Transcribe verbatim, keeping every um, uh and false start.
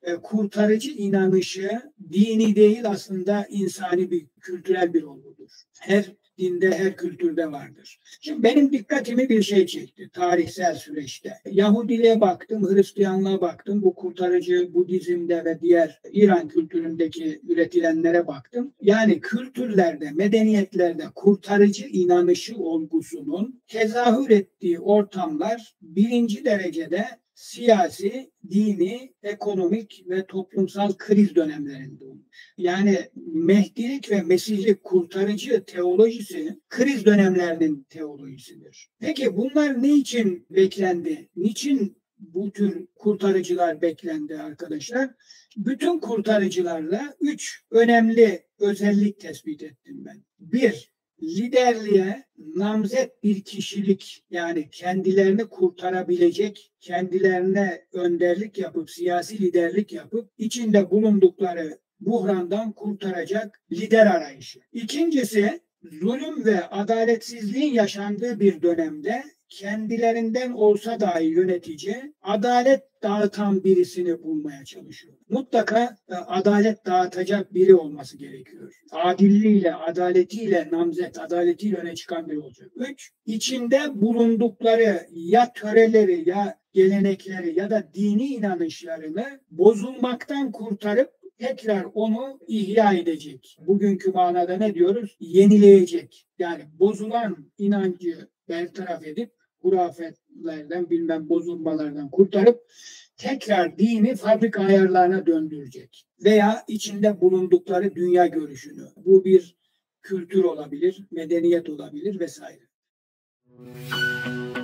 e, kurtarıcı inanışı dini değil, aslında insani bir, kültürel bir olgudur. Her dinde, her kültürde vardır. Şimdi benim dikkatimi bir şey çekti tarihsel süreçte. Yahudiliğe baktım, Hristiyanlığa baktım, bu kurtarıcı Budizm'de ve diğer İran kültüründeki üretilenlere baktım. Yani kültürlerde, medeniyetlerde kurtarıcı inanışı olgusunun tezahür ettiği ortamlar birinci derecede siyasi, dini, ekonomik ve toplumsal kriz dönemlerinde olmuş. Yani Mehdilik ve Mesihlik kurtarıcı teolojisi kriz dönemlerinin teolojisidir. Peki bunlar ne için beklendi? Niçin bu tür kurtarıcılar beklendi arkadaşlar? Bütün kurtarıcılarla üç önemli özellik tespit ettim ben. Bir, liderliğe namzet bir kişilik, yani kendilerini kurtarabilecek, kendilerine önderlik yapıp, siyasi liderlik yapıp, içinde bulundukları buhrandan kurtaracak lider arayışı. İkincisi, zulüm ve adaletsizliğin yaşandığı bir dönemde kendilerinden olsa dahi yönetici adalet dağıtan birisini bulmaya çalışıyor. Mutlaka e, adalet dağıtacak biri olması gerekiyor. Adilliğiyle, adaletiyle namzet, adaletiyle öne çıkan biri olacak. Üç, içinde bulundukları ya töreleri ya gelenekleri ya da dini inanışlarını bozulmaktan kurtarıp tekrar onu ihya edecek. Bugünkü manada ne diyoruz? Yenileyecek. Yani bozulan inancı bertaraf edip hurafetlerden, bilmem bozulmalardan kurtarıp tekrar dini fabrika ayarlarına döndürecek. Veya içinde bulundukları dünya görüşünü. Bu bir kültür olabilir, medeniyet olabilir vesaire.